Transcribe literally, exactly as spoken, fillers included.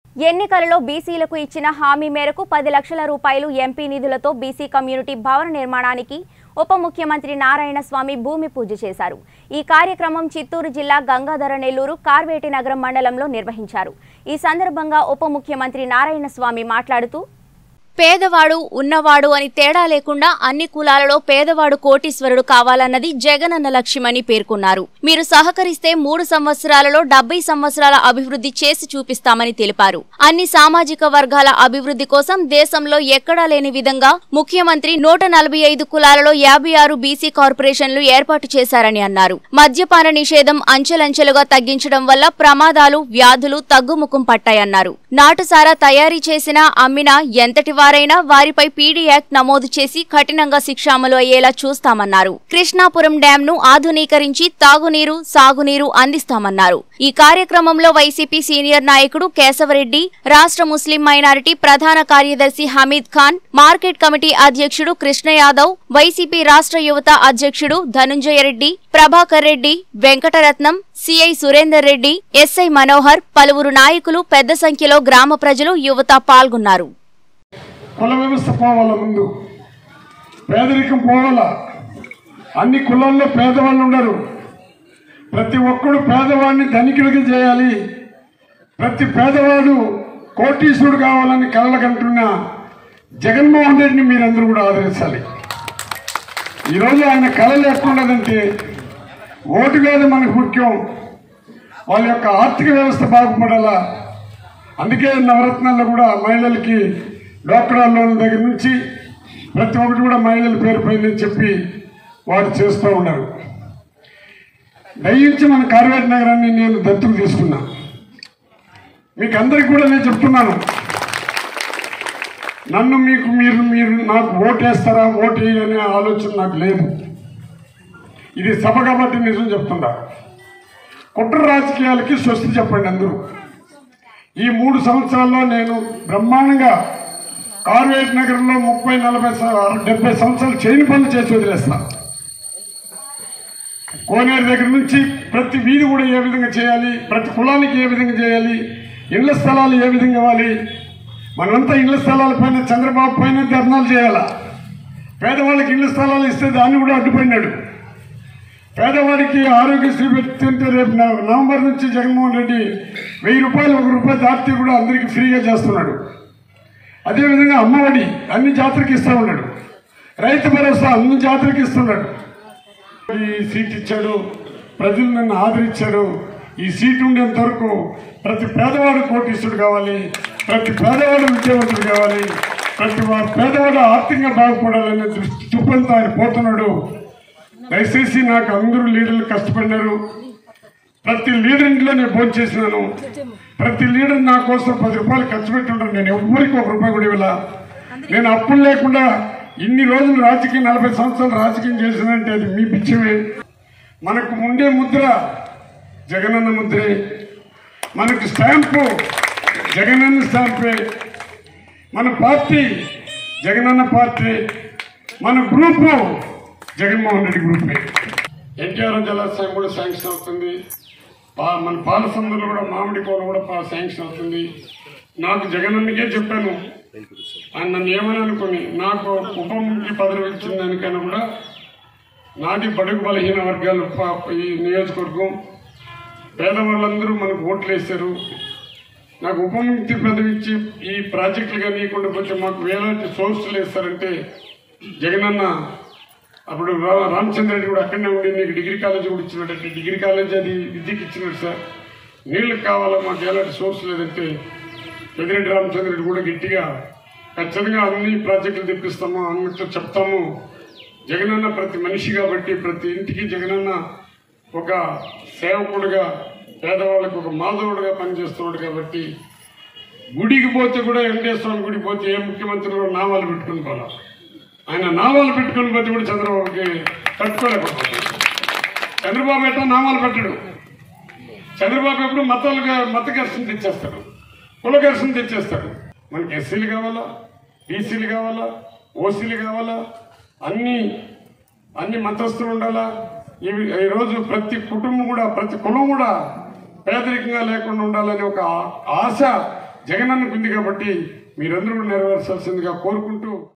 ఎన్నికలలో బీసీలకు ఇచ్చిన హామీ మేరకు పది లక్షల రూపాయలు ఎంపీ నిధులతో బీసీ కమ్యూనిటీ భవన నిర్మాణానికి ఉప ముఖ్యమంత్రి నారాయణ స్వామి భూమి పూజ చేశారు. ఈ కార్యక్రమం చిత్తూరు జిల్లా గంగాధర నెల్లూరు కార్వేటి నగరం మండలంలో నిర్వహించారు. ఈ సందర్భంగా ఉప ముఖ్యమంత్రి నారాయణ స్వామి మాట్లాడుతూ పేదవాడు ఉన్నవాడు అని తేడా లేకుండా అన్ని కులాలలో పేదవాడు కోటీశ్వరుడు కావాలన్నది జగనన్న లక్ష్యమని పేర్కొన్నారు. మీరు సహకరిస్తే మూడు సంవత్సరాలలో డెబ్బై సంవత్సరాల అభివృద్ధి చేసి చూపిస్తామని తెలిపారు. అన్ని సామాజిక వర్గాల అభివృద్ధి కోసం దేశంలో ఎక్కడా లేని విధంగా ముఖ్యమంత్రి నూట నలభై ఐదు కులాలలో యాభై ఆరు బీసీ కార్పొరేషన్లు ఏర్పాటు చేశారని అన్నారు. మద్యపాన నిషేధం అంచెలంచెలుగా తగ్గించడం వల్ల ప్రమాదాలు వ్యాధులు తగ్గుముఖం పట్టాయన్నారు. నాటుసారా తయారీ చేసినా అమ్మినా ఎంతటి వారైనా వారిపై పీడీ యాక్ట్ నమోదు చేసి కఠినంగా శిక్ష అమలు అయ్యేలా చూస్తామన్నారు. కృష్ణాపురం డ్యాం ను ఆధునీకరించి తాగునీరు సాగునీరు అందిస్తామన్నారు. ఈ కార్యక్రమంలో వైసీపీ సీనియర్ నాయకుడు కేశవరెడ్డి, రాష్ట్ర ముస్లిం మైనారిటీ ప్రధాన కార్యదర్శి హమీద్ ఖాన్, మార్కెట్ కమిటీ అధ్యక్షుడు కృష్ణ యాదవ్, వైసీపీ రాష్ట్ర యువత అధ్యక్షుడు ధనుంజయ రెడ్డి, ప్రభాకర్ రెడ్డి, వెంకటరత్నం, సిఐ సురేందర్ రెడ్డి, ఎస్ఐ మనోహర్, పలువురు నాయకులు పెద్ద సంఖ్యలో గ్రామ ప్రజలు యువత పాల్గొన్నారు. కుల వ్యవస్థ పోవాల, ముందు పేదరికం పోవాలా. అన్ని కులాల్లో పేదవాళ్ళు ఉండరు. ప్రతి ఒక్కడు పేదవాడిని ధనికుడికి చేయాలి, ప్రతి పేదవాడు కోటీశ్వరుడు కావాలని కలలకంటున్న జగన్మోహన్ రెడ్డిని మీరందరూ కూడా ఆదరించాలి. ఈరోజు ఆయన కళలు ఎట్లుండదంటే ఓటు కాదు మనకు ముఖ్యం, వాళ్ళ యొక్క ఆర్థిక వ్యవస్థ బాగుపడాలా. అందుకే నవరత్నాల్లో కూడా మహిళలకి డ్వాక్రా లోన్ దగ్గర నుంచి ప్రతి ఒక్కటి కూడా మహిళల పేరు పైన చెప్పి వారు చేస్తూ ఉన్నారు. దయించి మన కార్వేటి నగరాన్ని నేను దత్తుకు తీసుకున్నా. మీకు అందరికి కూడా నేను చెప్తున్నాను, నన్ను మీకు మీరు మీరు నాకు ఓటు వేస్తారా ఓటు వేయనే ఆలోచన నాకు లేదు. ఇది సభ కాబట్టి నిజం చెప్తున్నా. కుట్ర రాజకీయాలకి స్వస్తి చెప్పండి అందరూ. ఈ మూడు సంవత్సరాల్లో నేను బ్రహ్మాండంగా కార్వేటి నగరంలో ముప్పై నలభై డెబ్బై సంవత్సరాలు చేయని పనులు చేసి వదిలేస్తా. కోనేరు దగ్గర నుంచి ప్రతి వీధి కూడా ఏ విధంగా చేయాలి, ప్రతి కులానికి ఏ విధంగా చేయాలి, ఇళ్ల స్థలాలు ఏ విధంగా ఇవ్వాలి. మనంతా ఇళ్ల స్థలాల పైన చంద్రబాబు పైన ధర్నాలు చేయాలా. పేదవాళ్ళకి ఇళ్ల స్థలాలు ఇస్తే దాన్ని కూడా అడ్డుపడినాడు. పేదవాడికి ఆరోగ్యశ్రీ పెడుతుంటే రేపు నవంబర్ నుంచి జగన్మోహన్ రెడ్డి వెయ్యి రూపాయలు ఒక రూపాయి దాటితే కూడా అందరికీ ఫ్రీగా చేస్తున్నాడు. అదేవిధంగా అమ్మఒడి అన్ని జాతరకి ఇస్తూ ఉన్నాడు. రైతు భరోసా అన్ని జాతరకి ఇస్తున్నాడు. ఈ సీట్ ఇచ్చాడు, ప్రజలు నన్ను ఆదరించారు. ఈ సీట్ ఉండేంత వరకు ప్రతి పేదవాడు కోటీశ్వరుడు కావాలి, ప్రతి పేదవాడు విద్యావంతుడు కావాలి, ప్రతి పేదవాడు ఆర్థికంగా బాగుపడాలనే దృష్టి చూపంతో ఆయన పోతున్నాడు. దయచేసి నాకు అందరూ లీడర్లు కష్టపడినారు. ప్రతి లీడర్ ఇంట్లో నేను భోజనం చేసినాను. ప్రతి లీడర్ నా కోసం పది రూపాయలు ఖర్చు పెట్టుంటాను. నేను ఎవరికి ఒక రూపాయి కూడా ఇవ్వాల. నేను అప్పులు లేకుండా ఇన్ని రోజులు రాజకీయం నలభై సంవత్సరాలు రాజకీయం చేసినంటే అది మీ పిచ్చమే. మనకు ఉండే ముద్ర జగనన్న ముద్రే, మనకు స్టాంపు జగనన్న స్టాంపే, మన పార్టీ జగనన్న పార్టీ, మన గ్రూపు జగన్మోహన్ రెడ్డి గ్రూపే. ఎన్టీఆర్ జలాశయం కూడా శాంక్షన్ అవుతుంది. మన పాలసందులో కూడా మామిడి కోన కూడా శాంక్షన్ అవుతుంది. నాకు జగనన్నకే చెప్పాను, ఆయన నన్ను ఏమని అనుకుని నాకు ఉప ముఖ్య పదవి ఇచ్చిన దానికన్నా కూడా నాటి బడుగు బలహీన వర్గాలు ఈ నియోజకవర్గం పేదవాళ్ళందరూ మనకు ఓట్లు వేశారు. నాకు ఉప ముఖ్య పదవి ఇచ్చి ఈ ప్రాజెక్టులుగా నీకుండా పోతే మాకు వేలాంటి సోర్సులు వేస్తారంటే జగనన్న అప్పుడు రామచంద్ర రెడ్డి కూడా అక్కడనే ఉండి నీకు డిగ్రీ కాలేజ్ కూడా ఇచ్చినట్టు డిగ్రీ కాలేజ్ అది విద్యకి ఇచ్చినట్టు సార్ నీళ్ళకి కావాలా మాకు ఎలాంటి సోర్స్ లేదంటే పెద్దిరెడ్డి రామచంద్ర రెడ్డి కూడా గట్టిగా ఖచ్చితంగా అన్ని ప్రాజెక్టులు తెప్పిస్తాము అన్నట్టు చెప్తాము. జగనన్న ప్రతి మనిషి కాబట్టి ప్రతి ఇంటికి జగనన్న ఒక సేవకుడుగా పేదవాళ్ళకు ఒక మాధవుడుగా పనిచేస్తున్నాడు కాబట్టి గుడికి పోతే కూడా వెంకటేశ్వర గుడికి పోతే ఏ ముఖ్యమంత్రిలో నామాలు పెట్టుకుని పోలా. ఆయన నామాలు పెట్టుకుని పోతే కూడా చంద్రబాబుకి తట్టుకోలేకపోతాడు. చంద్రబాబు ఎట్లా నామాలు పెట్టడు. చంద్రబాబు ఎప్పుడు మతాలుగా మత ఘర్షణ తెచ్చేస్తాడు, కుల ఘర్షణ తెచ్చేస్తాడు. మనకి ఎస్సీలు కావాలా, బీసీలు కావాలా, ఓసీలు కావాలా, అన్ని అన్ని మతస్థులు ఉండాలా. ఇవి ఈరోజు ప్రతి కుటుంబం కూడా ప్రతి కులం కూడా పేదరికంగా లేకుండా ఉండాలనే ఒక ఆశ జగనన్నకు ఉంది కాబట్టి మీరందరూ నెరవేర్చాల్సిందిగా కోరుకుంటూ